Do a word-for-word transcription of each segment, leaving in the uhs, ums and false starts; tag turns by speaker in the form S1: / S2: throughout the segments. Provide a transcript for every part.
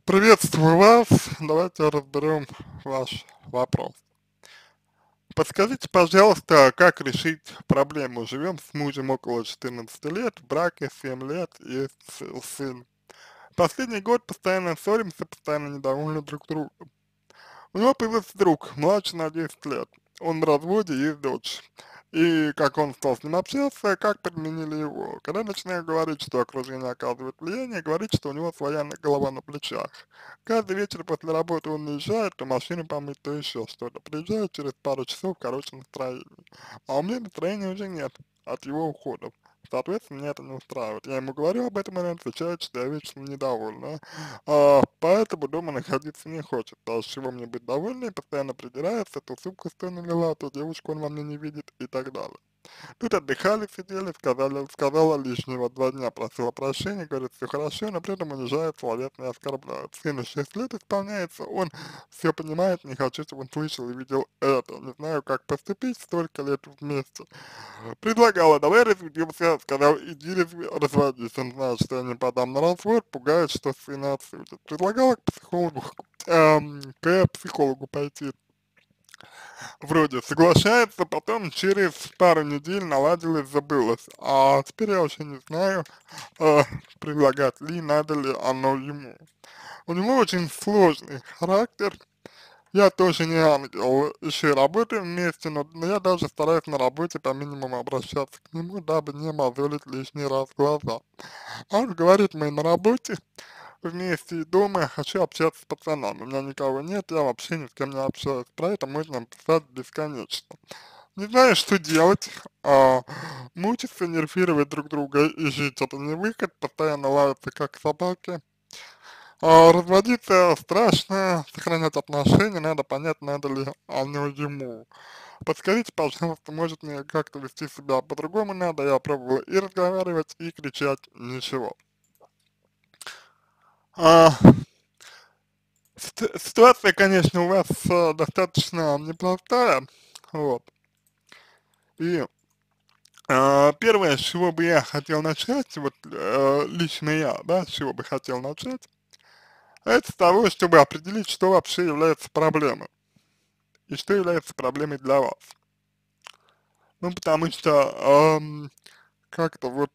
S1: Приветствую вас. Давайте разберем ваш вопрос. Подскажите, пожалуйста, как решить проблему? Живем с мужем около четырнадцати лет, в браке семь лет, есть с- сын. Последний год постоянно ссоримся, постоянно недовольны друг другом. У него появился друг, младше на десять лет. Он в разводе, есть дочь. И как он стал с ним общаться, как подменили его. Когда начинаю говорить, что окружение оказывает влияние, говорит, что у него своя на- голова на плечах. Каждый вечер после работы он уезжает, то машину помыть, то еще что-то. Приезжает через пару часов, короче, настроение. А у меня настроения уже нет от его уходов. Соответственно, меня это не устраивает. Я ему говорю об этом, и он отвечает, что я вечно недовольна. А, поэтому дома находиться не хочет. А с чего мне быть довольной, постоянно придирается, то сумку сто налила, то девушку он во мне не видит и так далее. Тут отдыхали, сидели, сказали, сказала лишнего, два дня просила прощения, говорит, все хорошо, но при этом унижает, словесно и оскорбляет. Сыну шесть лет исполняется, он все понимает, не хочу, чтобы он слышал и видел это. Не знаю, как поступить, столько лет вместе. Предлагала, давай разведемся, сказал, иди разв- разводись. Он знает, что я не подам на развод, пугает, что сына отсудят. Предлагала к психологу, эм, к психологу пойти. Вроде соглашается, потом через пару недель наладилось, забылось. А теперь я вообще не знаю, э, предлагать ли, надо ли оно ему. У него очень сложный характер. Я тоже не ангел, еще и работаем вместе, но, но я даже стараюсь на работе по минимуму обращаться к нему, дабы не мозолить лишний раз глаза. А он говорит, мы на работе вместе и дома, я хочу общаться с пацанами, у меня никого нет, я вообще ни с кем не общаюсь, про это можно писать бесконечно. Не знаю, что делать, а, мучиться, нервировать друг друга и жить это не выход, постоянно лаются как собаки. А, разводиться страшно, сохранять отношения, надо понять, надо ли оно ему. Подскажите, пожалуйста, может мне как-то вести себя по-другому надо, я пробовала и разговаривать, и кричать, ничего. А, сит- ситуация, конечно, у вас э, достаточно непростая, вот, и а, первое, с чего бы я хотел начать, вот э, лично я, да, с чего бы хотел начать, это с того, чтобы определить, что вообще является проблемой, и что является проблемой для вас. Ну, потому что ам, как-то вот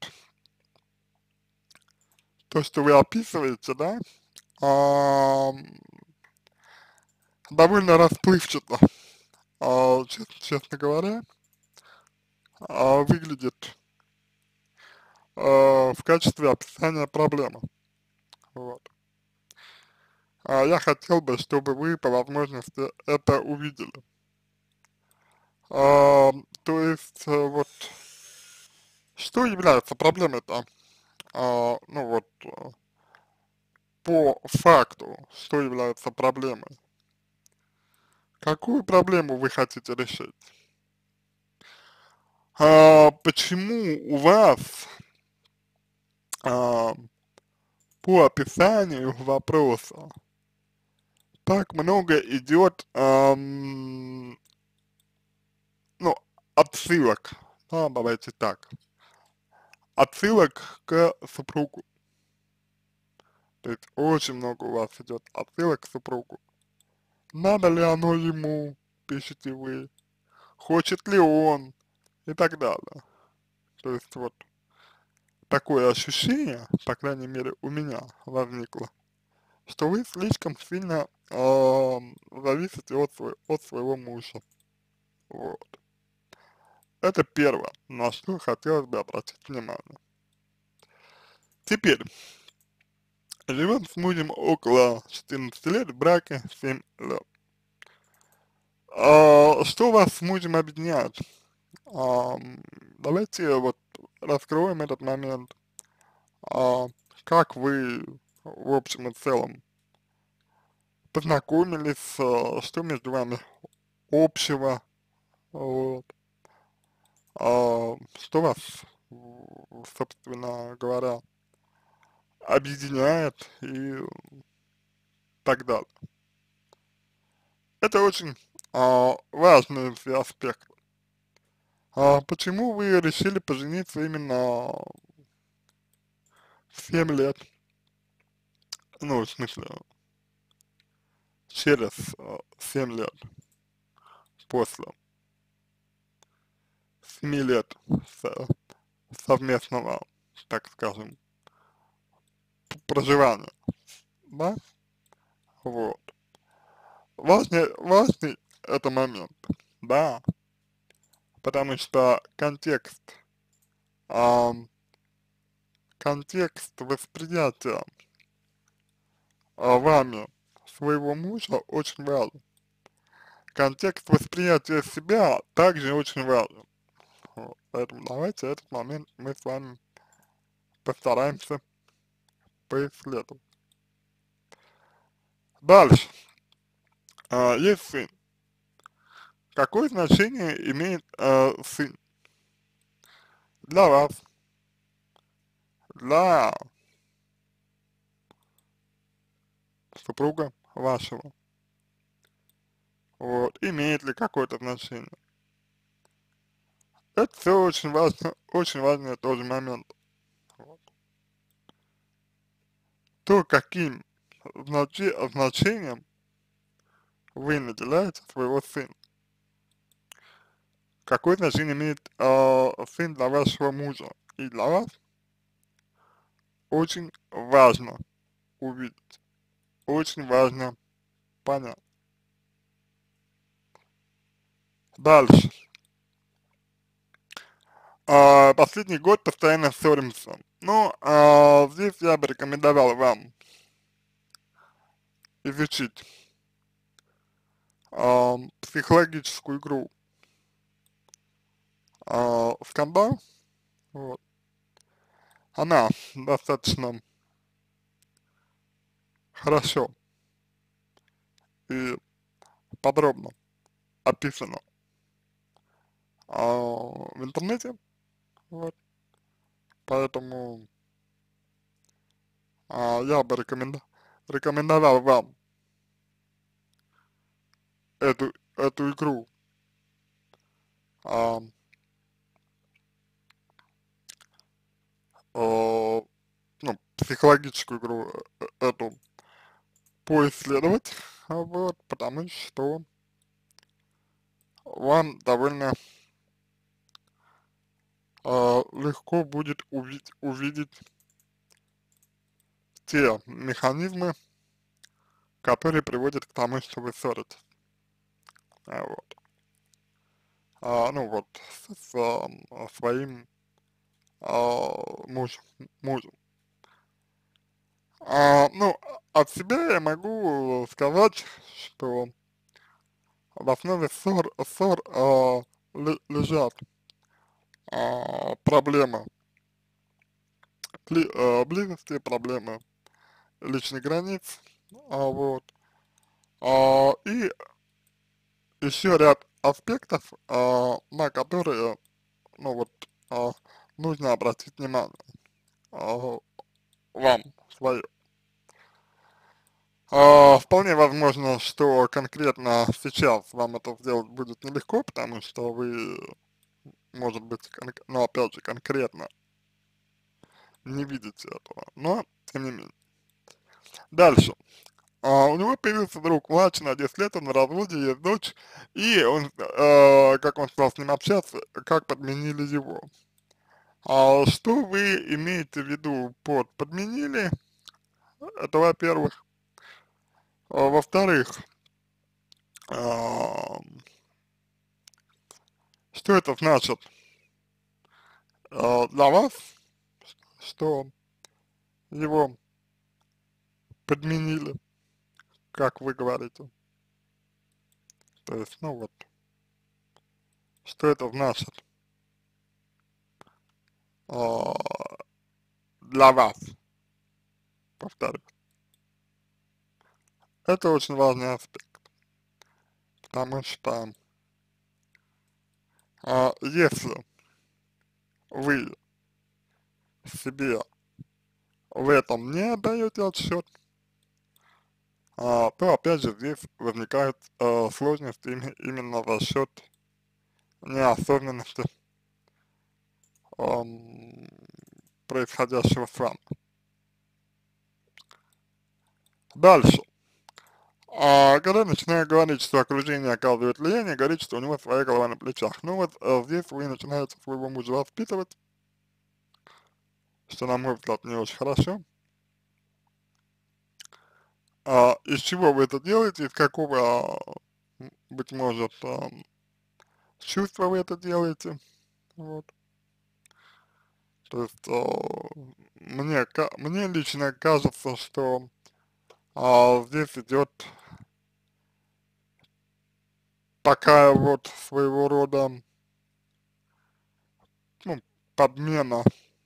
S1: то, что вы описываете, да, ам, довольно расплывчато, а, чес- честно говоря, а, выглядит а, в качестве описания проблемы. Вот. А я хотел бы, чтобы вы по возможности это увидели. А, то есть, э, вот, что является проблемой-то? А, ну вот, э, по факту, что является проблемой? Какую проблему вы хотите решить? А, почему у вас а, по описанию вопроса так много идет, ам, ну, отсылок, а, давайте так, отсылок к супругу. То есть очень много у вас идет отсылок к супругу. Надо ли оно ему, пишете вы, хочет ли он и так далее. То есть вот такое ощущение, по крайней мере у меня возникло, что вы слишком сильно ам, зависите от, сво- от своего мужа. Вот. Это первое, на что хотелось бы обратить внимание. Теперь, живем с мужем около четырнадцати лет, в браке семь лет. А, что вас с мужем объединяет? Ам, давайте вот раскроем этот момент. А, как вы в общем и целом познакомились, а, что между вами общего, вот, а, что вас, м, собственно говоря, объединяет и так далее. Это очень а, важный все аспект. А почему вы решили пожениться именно в семь лет? Ну, в смысле, через э, семь лет после семи лет со- совместного, так скажем, проживания, да, вот. Важный, важный это момент, да, потому что контекст, ам, контекст восприятия а, вами своего мужа очень важен. Контекст восприятия себя также очень важен. Вот. Поэтому давайте этот момент мы с вами постараемся поисследовать. Дальше. А, есть сын. Какое значение имеет а, сын для вас, для супруга вашего? Вот. Имеет ли какое-то значение? Это все очень важно, очень важный тоже момент. Вот. То, каким значи, значением вы наделяете своего сына. Какое значение имеет э, сын для вашего мужа и для вас, очень важно увидеть, очень важно понять. Дальше. А, последний год постоянно ссоримся. Ну, а, здесь я бы рекомендовал вам изучить а, психологическую игру а, «Скандал». Вот. Она достаточно хорошо и подробно описана а, в интернете. Вот. Поэтому а, я бы рекоменда рекомендовал вам эту, эту игру, а, о, ну, психологическую игру э, эту поисследовать, а, вот, потому что вам довольно а, легко будет увидеть, увидеть те механизмы, которые приводят к тому, что вы ссоритесь. А, вот. А, ну вот, с, с, а, своим а, мужем, мужем. А, ну, от себя я могу сказать, что в основе ссор, ссор а, ле- лежат а, проблемы бли- а, близости, проблемы личных границ, а, вот, а, и еще ряд аспектов, а, на которые, ну вот, а, нужно обратить внимание а, вам свое. А, вполне возможно, что конкретно сейчас вам это сделать будет нелегко, потому что вы, может быть, кон ну, опять же, конкретно не видите этого, но тем не менее. Дальше. А, у него появился друг младше на десять лет, он на разводе, есть дочь, и он, э, как он стал с ним общаться, как подменили его. А что вы имеете в виду под подменили? Это во-первых. А, во-вторых, а, что это значит а, для вас, что его подменили, как вы говорите? То есть, ну вот, что это значит а, для вас, повторю. Это очень важный аспект, потому что а, если вы себе в этом не отдаете отсчет, а, то опять же здесь возникают а, сложности ими- именно за счет неосознанности ам, происходящего с вами. Дальше. А когда начинаю говорить, что окружение оказывает влияние, говорит, что у него своя голова на плечах. Ну вот э, здесь вы начинаете своего мужа воспитывать, что, на мой взгляд, не очень хорошо. А, из чего вы это делаете, из какого, а, м, быть может, ам, чувства вы это делаете, вот. То есть, а, мне, ка- мне лично кажется, что а, здесь идет такая вот своего рода, ну, подмена,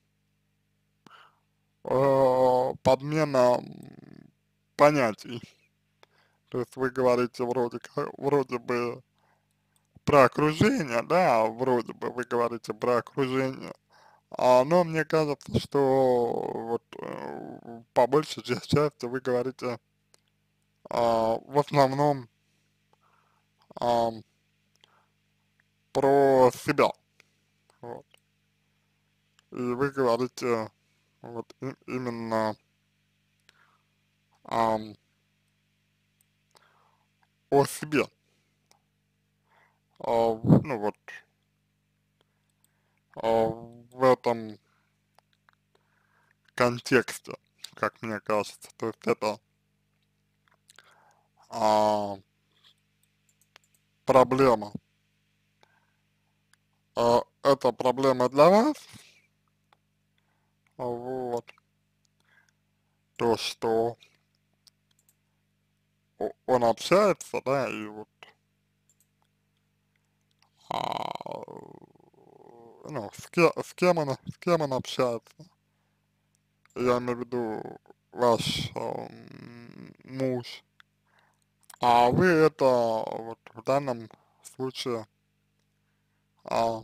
S1: э, подмена м, понятий. То есть вы говорите вроде, ка- вроде бы про окружение, да, вроде бы вы говорите про окружение. А, но мне кажется, что вот э, по большей ча- части вы говорите а, в основном ам, про себя, вот. И вы говорите вот и- именно ам, о себе, а, в- ну вот а, в этом контексте, как мне кажется. То есть это а, проблема. А, это проблема для вас, вот, то, что о- он общается, да, и вот а, ну, с, ке, с кем он, с кем он общается. Я имею в виду ваш ам, муж. А вы это вот в данном случае а,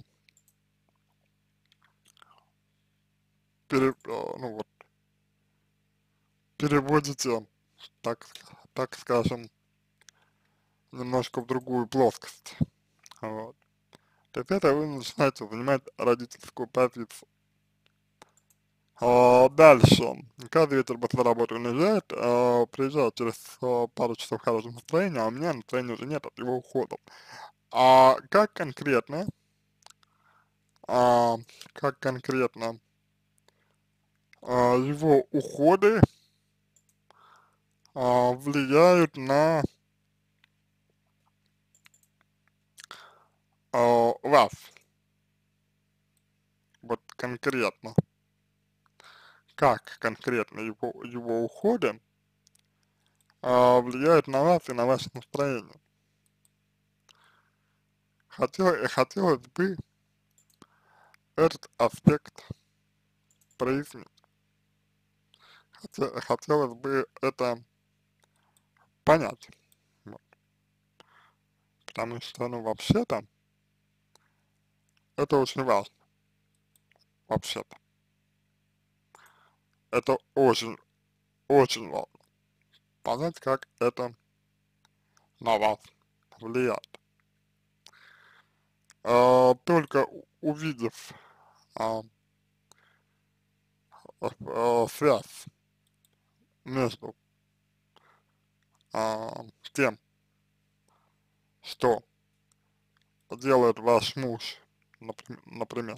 S1: пере, а, ну вот, переводите, так, так скажем, немножко в другую плоскость. Вот. То есть это вы начинаете занимать родительскую позицию. А, дальше. Каждый вечер после работы он уезжает, а, приезжает через а, пару часов хорошего настроения, а у меня настроения уже нет от его ухода. А как конкретно, а, как конкретно а, его уходы а, влияют на а, вас, вот конкретно, как конкретно его, его уходы а, влияют на вас и на ваше настроение. Хотел, хотелось бы этот аспект прояснить. Хотя- хотелось бы это понять, вот, потому что, ну, вообще-то, это очень важно, вообще-то. Это очень, очень важно, понять, как это на вас влияет. А, только у- увидев а, а, а, связь между а, тем, что делает ваш муж, наприм- например,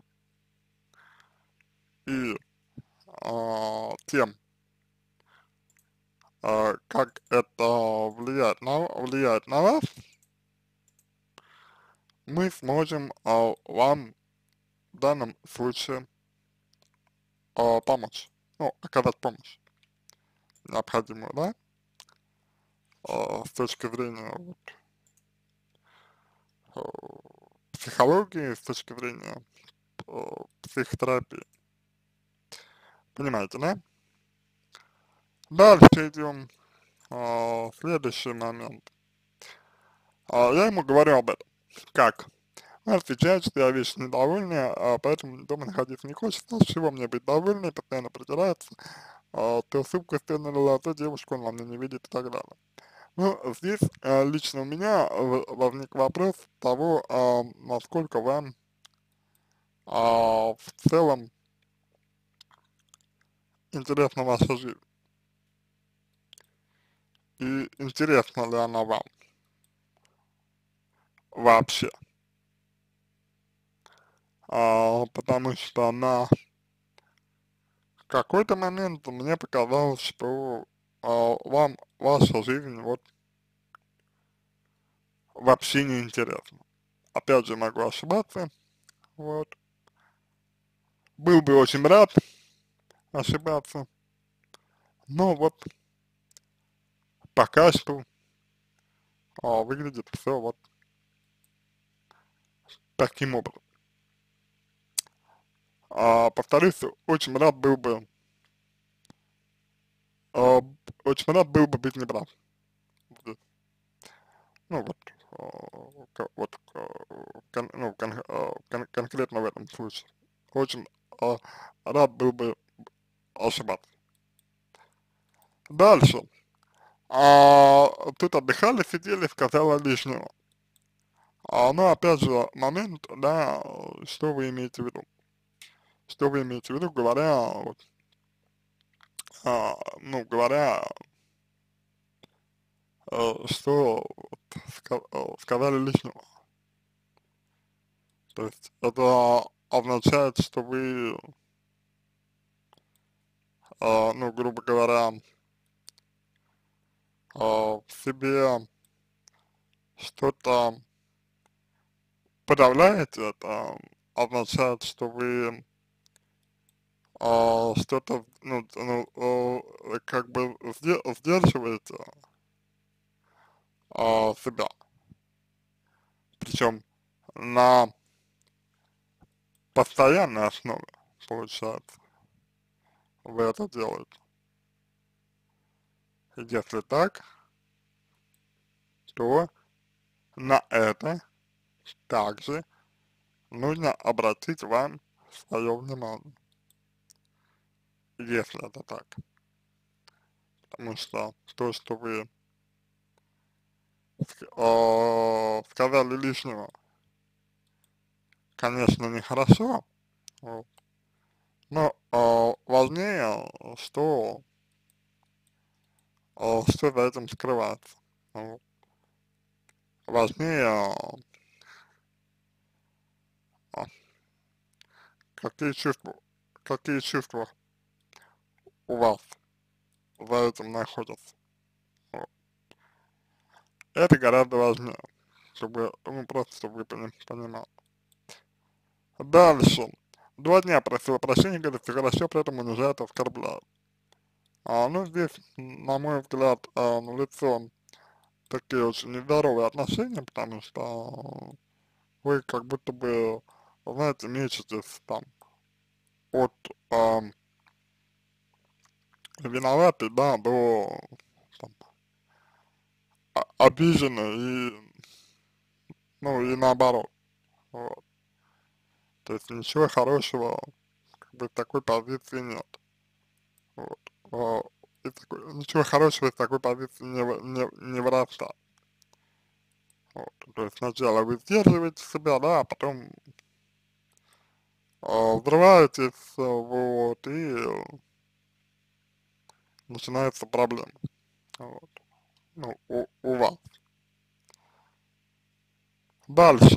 S1: и а, тем, а, как это влияет на, влияет на вас, мы сможем а, вам в данном случае а, помочь, ну, оказать помощь необходимую, да, а, с точки зрения вот, а, психологии, с точки зрения а, психотерапии, понимаете, да? Дальше идем, а, следующий момент. А, я ему говорю об этом, как? Он отвечает, что я вечно недовольный, а поэтому дома находиться не хочется, с чего мне быть довольной, постоянно притирается, а, то ссылку стернула, то девушку он во мне не видит и так далее. Ну, здесь э, лично у меня в- возник вопрос того, а, насколько вам а, в целом интересна ваша жизнь. и интересна ли она вам вообще. А, потому что на какой-то момент мне показалось, что а, вам ваша жизнь вот вообще не интересна. Опять же, могу ошибаться, вот. Был бы очень рад ошибаться, но вот пока что а, выглядит все вот таким образом. А, повторюсь, очень рад был бы, а, очень рад был бы быть неправ. здесь. Ну вот, а, ко- вот а, кон- ну, кон- а, кон- конкретно в этом случае. Очень а, рад был бы ошибаться. Дальше. А, тут отдыхали, сидели, сказала лишнего. А, ну, опять же, момент, да, что вы имеете в виду? Что вы имеете в виду, говоря, вот, а, ну, говоря, э, что вот, ска- э, сказали лишнего. То есть это означает, что вы, э, ну, грубо говоря, э, в себе что-то подавляете, это означает, что вы э, что-то, ну, ну, э, как бы сде- сдерживаете э, себя. Причем на постоянной основе, получается, вы это делаете. Если так, то на это также нужно обратить вам свое внимание, если это так. Потому что то, что вы э, сказали лишнего, конечно, нехорошо, вот, но э, важнее, что, э, что за этим скрывается. Вот. Важнее, э, какие чувства, какие чувства у вас за этим находятся. Вот. Это гораздо важнее, чтобы, ну, просто, чтобы вы пони- понимали. Дальше. Два дня просила прощения, говорит, все хорошо, при этом унижает, оскорбляет. А, ну, здесь, на мой взгляд, а, налицо такие очень нездоровые отношения, потому что вы как будто бы, знаете, мечетесь там от а, виноватой, да, до там, а- обиженной и, ну, и наоборот. Вот. То есть ничего хорошего как бы в такой позиции нет. Вот. А, и такой, ничего хорошего из такой позиции не, вы- не, не вырастает. Вот. То есть сначала вы сдерживаете себя, да, а потом а, взрываетесь, а, вот, и э, начинается проблема, вот, ну, у, у вас. Дальше.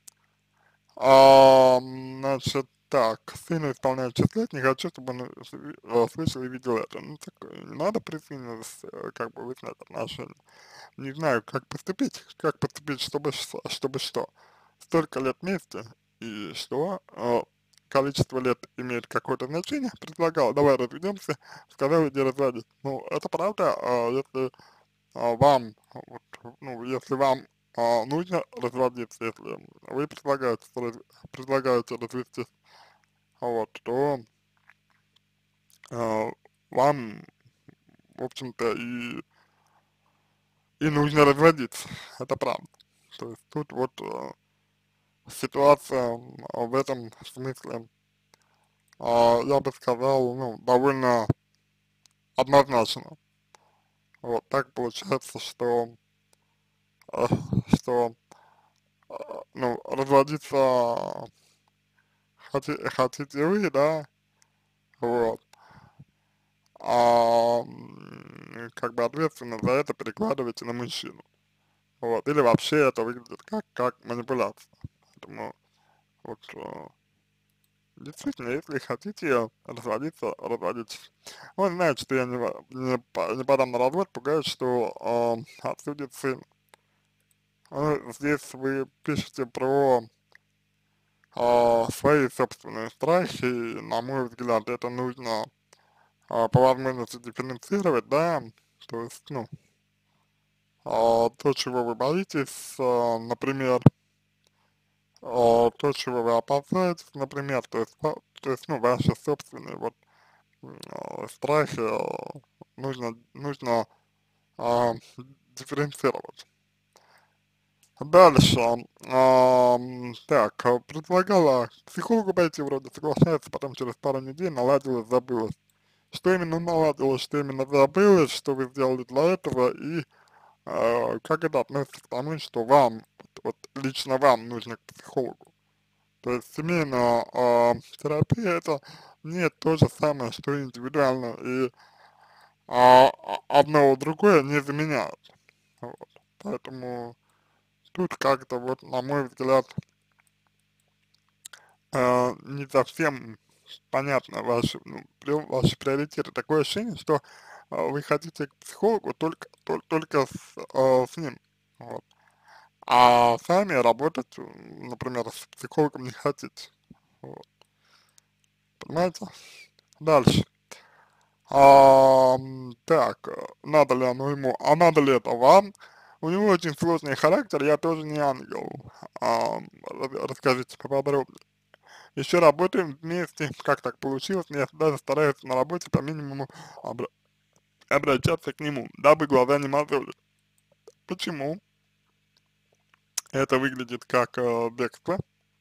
S1: А, значит, так, сыну исполняет шесть лет, не хочу, чтобы он э, с- э, слышал и видел это. Ну, так, э, не надо присильно, э, как бы, выяснять отношения. Не знаю, как поступить, как поступить, чтобы, ш- чтобы что. Столько лет вместе, и что, э, количество лет имеет какое-то значение, предлагал, давай разведемся, сказал, иди разводить. Ну, это правда, а если а, вам, вот, ну, если вам а, нужно разводиться, если вы предлагаете, раз- предлагаете развестись, вот, то а, вам, в общем-то, и, и нужно разводиться, это правда. То есть тут вот а, ситуация а, в этом смысле, а, я бы сказал, ну, довольно однозначно. Вот так получается, что, а, что, а, ну, разводиться хоти, хотите вы, да, вот, а, м, как бы ответственность за это перекладываете на мужчину. Вот, или вообще это выглядит как, как манипуляция. Поэтому вот э, действительно, если хотите разводиться, разводитесь. Он знает, что я не, во- не, по- не подам на развод, пугает, что э, отсудит сын. Ну, здесь вы пишете про э, свои собственные страхи, и, на мой взгляд, это нужно э, по возможности дифференцировать, да, то есть, ну, э, то, чего вы боитесь, э, например, э, то, чего вы опасаетесь, например, то есть, ва- то есть, ну, ваши собственные вот э, страхи э, нужно, нужно э, дифференцировать. Дальше, ам, так, э, предлагала к психологу пойти, вроде соглашается, потом через пару недель наладилось, забылось. Что именно наладилось, что именно забылось, что вы сделали для этого, и э, как это относится к тому, что вам, вот, вот лично вам нужно к психологу. То есть семейная э, терапия это не то же самое, что индивидуально, и а, а- одно другое не заменяет. Вот. Поэтому тут как-то вот, на мой взгляд, э, не совсем понятно ваши, ну, при- ваши приоритеты. Такое ощущение, что э, вы хотите к психологу только, тол- только с, э, с ним. Вот. А сами работать, м, например, с психологом не хотите. Вот. Понимаете? Дальше. Ам, так, э, надо ли оно ему, а надо ли это вам? У него очень сложный характер, я тоже не ангел. Ам, ра- расскажите поподробнее. Еще работаем вместе, как так получилось, я даже стараюсь на работе по минимуму обра- обращаться к нему, дабы глаза не мозоли. Почему? Это выглядит как э, бегство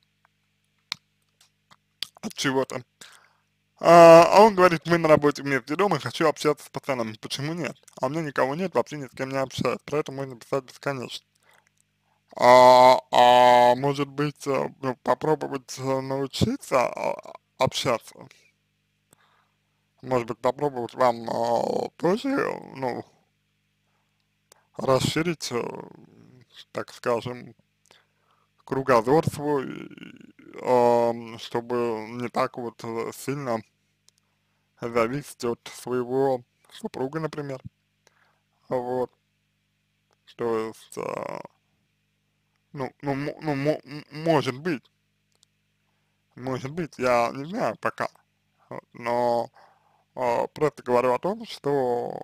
S1: от чего-то. А, а он говорит, мы на работе вместе дома, хочу общаться с пацанами. Почему нет? А у меня никого нет, вообще ни с кем не общаюсь, про это можно писать бесконечно. А, а может быть, э, ну, попробовать э, научиться а, общаться? Может быть, попробовать вам а, тоже, э, ну, расширить, э, так скажем, кругозор свой, ам, чтобы не так вот э, сильно зависеть от своего супруга, например. Вот, то есть, а, ну, ну, мо- ну, мо- м- может быть, может быть, я не знаю пока, вот, но а, просто говорю о том, что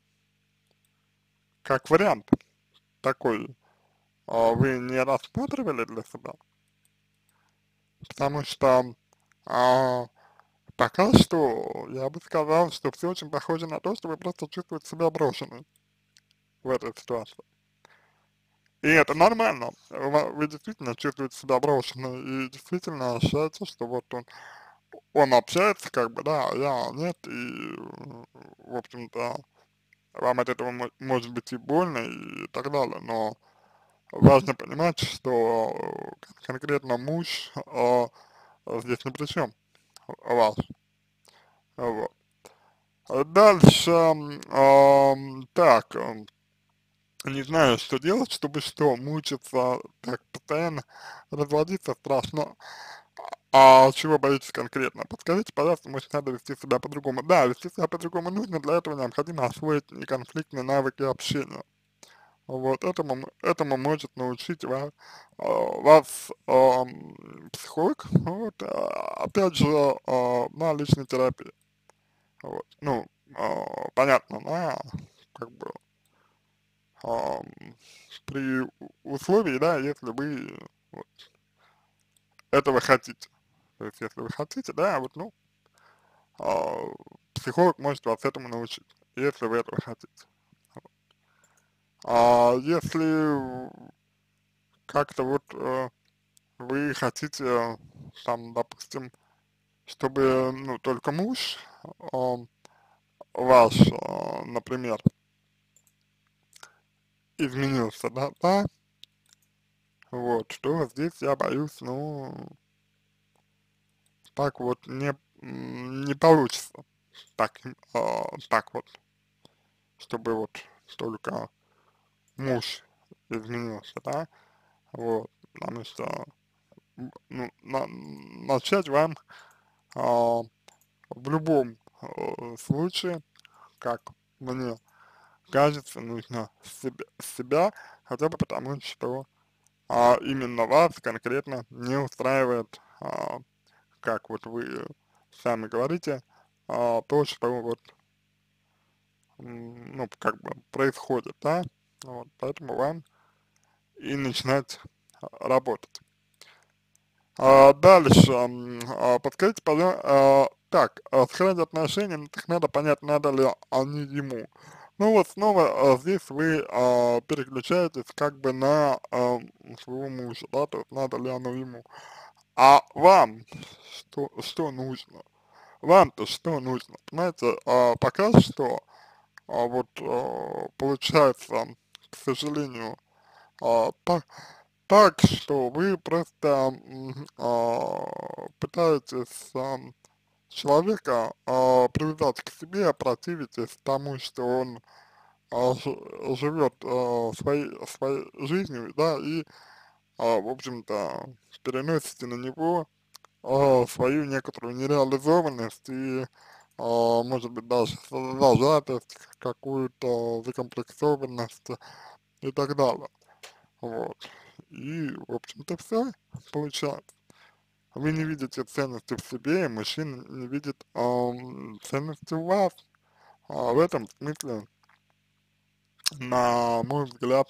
S1: как вариант такой а, вы не рассматривали для себя, потому что а, пока что я бы сказал, что все очень похоже на то, что вы просто чувствуете себя брошенной в этой ситуации. И это нормально. Ва- Вы действительно чувствуете себя брошенной и действительно ощущаете, что вот он, он общается, как бы, да, а я нет, и, м, в общем-то, вам от этого мо- может быть и больно и так далее, но важно понимать, что кон- конкретно муж а, здесь ни при чем, ваш, вот. А дальше, м, ам, так, ам, не знаю, что делать, чтобы что, мучиться, так, постоянно разводиться страшно. А чего боитесь конкретно? Подскажите, пожалуйста, может, надо вести себя по-другому. Да, вести себя по-другому нужно, для этого необходимо освоить неконфликтные навыки общения. Вот, этому, м- этому может научить вас, вас ам, психолог, вот, а, опять же, а, на личной терапии. Вот, ну, а, понятно, да, как бы, ам, при у- условии, да, если вы вот, этого хотите. То есть, если вы хотите, да, вот, ну, а, психолог может вас этому научить, если вы этого хотите. А если как-то вот э, вы хотите, э, там, допустим, чтобы, ну, только муж а, ваш, а, например, изменился, да, да, вот, что здесь я боюсь, ну, так вот не, м, не получится, так, а, так вот, чтобы вот только муж изменился, да, вот, потому что, м, ну, на, начать вам а, в любом э, случае, как мне кажется, нужно с себя, с себя хотя бы потому, что а, именно вас конкретно не устраивает, а, как вот вы сами говорите, а, то, что вот, м, ну, как бы происходит, да, вот, поэтому вам и начинать а, работать. А, дальше, м, а, подскажите, пожалуйста, а, так, а, сохранять отношения, ну, так надо понять, надо ли они ему. Ну вот снова а, здесь вы а, переключаетесь как бы на а, своего мужа, да, то есть надо ли оно ему. А вам что, что нужно? Вам-то что нужно? Понимаете, а, пока что, а, вот, а, получается, к сожалению, а, так, так, что вы просто м, а, пытаетесь а, человека а, привязать к себе, противитесь тому, что он а, ж- живет а, своей, своей жизнью, да, и, а, в общем-то, переносите на него а, свою некоторую нереализованность и, а, может быть, даже зажатость, какую-то закомплексованность и так далее. Вот. И, в общем-то, все получается. Вы не видите ценности в себе, и мужчина не видит ам, ценности в вас. А в этом смысле, на мой взгляд,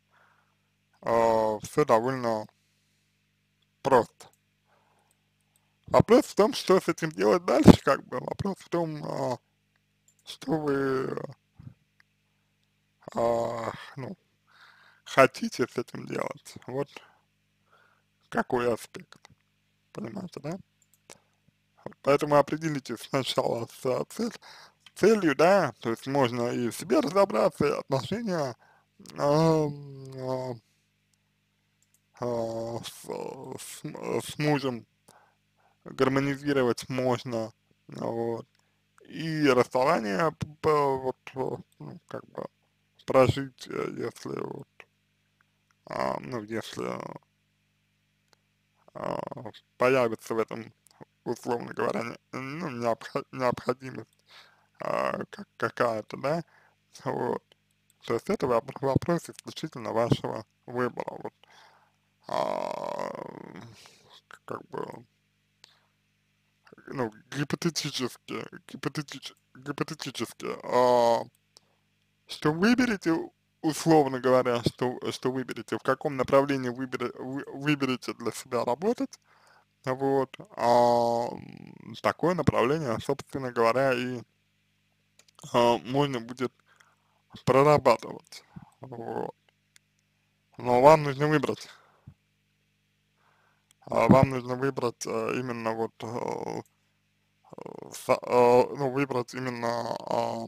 S1: все довольно просто. Вопрос в том, что с этим делать дальше, как бы. Вопрос в том, а, что вы, а, ну, хотите с этим делать. Вот какой аспект, понимаете, да? Поэтому определитесь сначала с а, цель, целью, да, то есть можно и в себе разобраться, и отношения а, а, а, с, с, с мужем гармонизировать можно, вот, и расставание, п- п- вот, э, ну, как бы, прожить, э, если вот, а, ну, если а, появится в этом, условно говоря, не- ну, необхо- необходимость а, как, какая-то, да, вот. То есть это воп- вопрос исключительно вашего выбора, вот, а, как бы, ну, гипотетически, гипотетич, гипотетически, а, что выберете, условно говоря, что, что выберете, в каком направлении выбере, вы, выберете для себя работать, вот, а, м, такое направление, собственно говоря, и а, можно будет прорабатывать, вот. Но вам нужно выбрать, а, вам нужно выбрать а, именно вот, а, са- а, ну, выбрать именно а,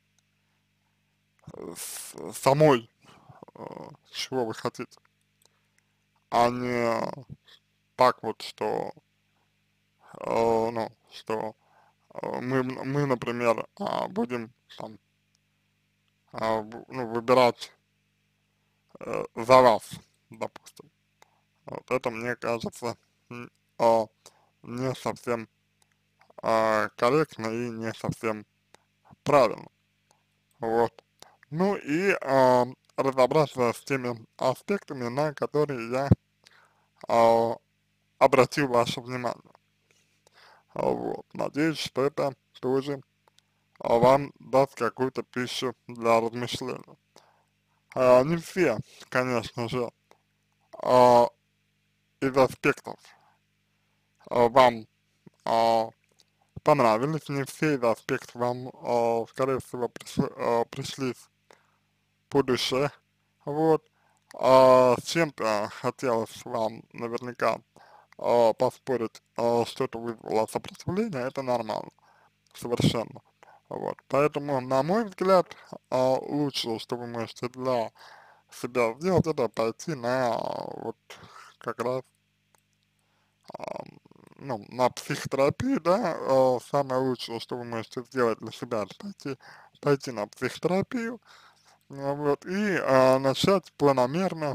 S1: с- самой, а, чего вы хотите, а не так вот, что, а, ну, что а, мы, мы, например, а, будем там, а, в- ну, выбирать э, за вас, допустим. Вот это, мне кажется, м, а, не совсем а, корректно и не совсем правильно. Вот. Ну и а, разобраться с теми аспектами, на которые я а, обратил ваше внимание. А, вот. Надеюсь, что это тоже а, вам даст какую-то пищу для размышления. А, не все, конечно же, а, из аспектов а, вам а, понравились, не все из аспектов вам, а, скорее всего, пришли, а, пришлись по душе, вот. А с чем-то хотелось вам наверняка а, поспорить, а, что-то вызвало сопротивление, это нормально, совершенно. Вот, поэтому, на мой взгляд, а, лучшее, что вы можете для себя сделать, это пойти на вот как раз а, ну, на психотерапию, да, а, самое лучшее, что вы можете сделать для себя, это пойти, пойти на психотерапию, ну вот, и а, начать планомерно,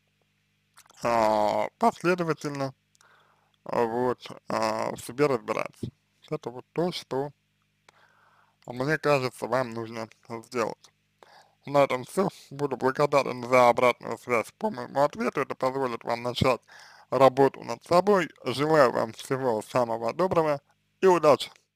S1: а, последовательно, а, вот, а, в себе разбираться. Это вот то, что, мне кажется, вам нужно сделать. На этом все. Буду благодарен за обратную связь по моему ответу. Это позволит вам начать работу над собой. Желаю вам всего самого доброго и удачи!